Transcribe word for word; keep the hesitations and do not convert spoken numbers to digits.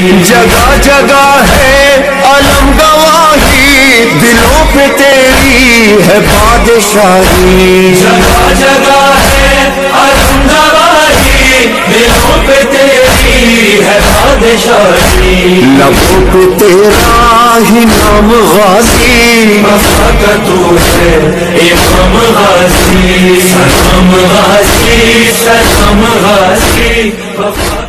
जगह जगह है अलम गवाही, दिलों पे तेरी है बादशाही। जगह जगह है अलम गवाही, दिलों पे तेरी है बादशाही। लबों पे तेरा ही नाम गाजी, वफा का तू है इमाम गाजी, सलाम गाजी, सलाम गाजी।